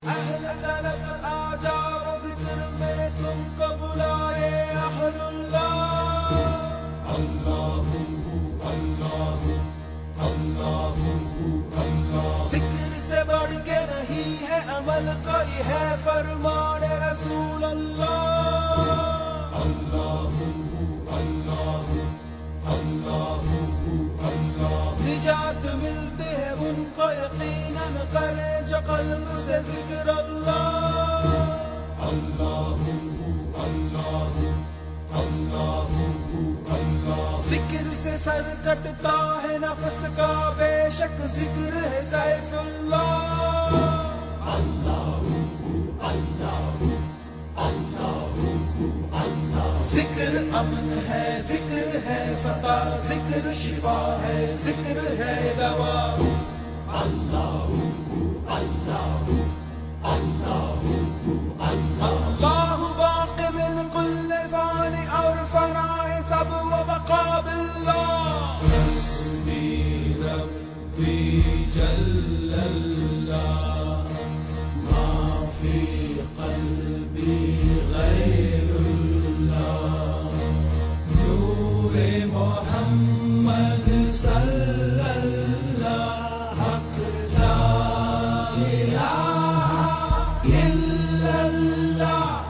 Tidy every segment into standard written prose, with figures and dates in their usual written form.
اہل طلب آ جاؤ فکر میں تم کو بلائے اہل اللہ اللہ اللہ اللہ اللہ ذکر سے بڑھ کے نہیں ہے عمل کوئی ہے فرمان رسول اللہ اللہ اللہ اللہ اللہ نجات ملتی ہے ان کو یقیناً کرے جو قلب سے ذکر اللہ اللہ اللہ اللہ اللہ ذکر سے سر کٹتا ہے نفس کا بے شک ذکر ہے سیف اللہ اللہ اللہ اللہ اللہ ذکر امن ہے ذکر ہے فتح ذکر شفا ہے ذکر ہے دوا اللہ اللہ اللہ اللہ باقی من کل فان اور فنا ہے سب و بقا باللہ حسبی ربی جل اللہ ما فی قلبی غیر اللہ نور محمد صلی اللہ حق لا الہ الا اللہ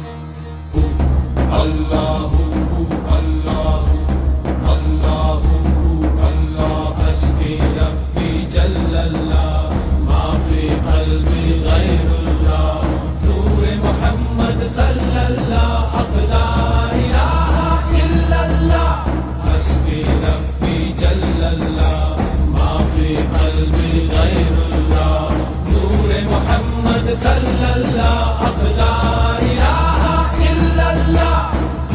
اللہ اللہ اللہ اللہ حسبی ربی جل اللہ ما فی قلبی غیر اللہ نور محمد صلی اللہ حق لا الہ الا اللہ حسبی ربی جل اللہ ما فی قلبی غیر اللہ نور محمد صلی اللہ حق لا الہ الا اللہ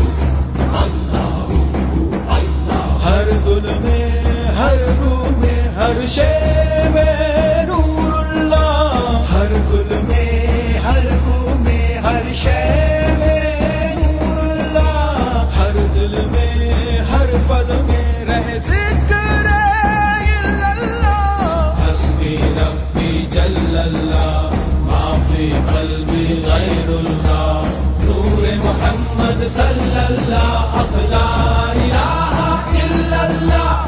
ہر گل میں ہر بو میں ہر شے میں نور اللہ ہر گل میں ہر بو میں ہر شے میں نور اللہ ہر دل میں ہر پل میں رہ ذکر الا اللہ حسبی ربی جل اللہ ما فی قلبی غیر اللہ نور محمد صلی اللہ حق لا الہ الا اللہ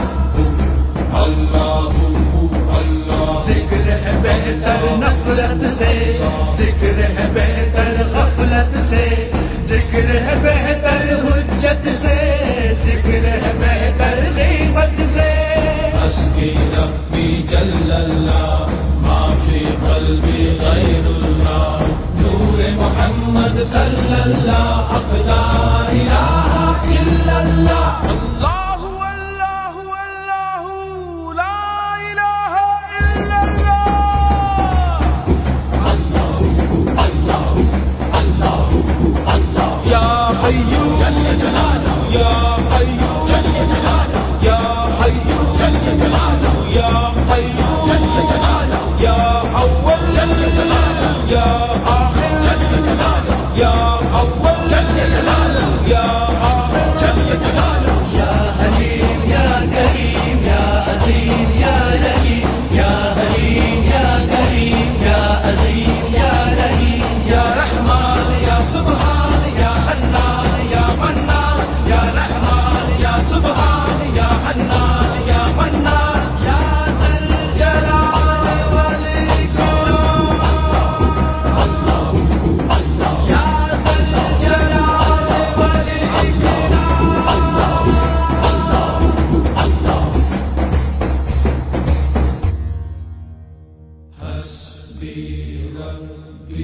اللہ اللہ ذکر ہے بہتر نفلت سے ذکر ہے بہتر غفلت سے ذکر ہے بہتر حجت سے ذکر ہے بہتر غیبت سے حسبی ربی جل اللہ ما فی قلبی غیر اللہ نور محمد صلی اللہ حق لا الہ الا اللہ اللہ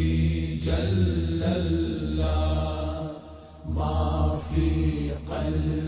جل اللہ ما فی قلبی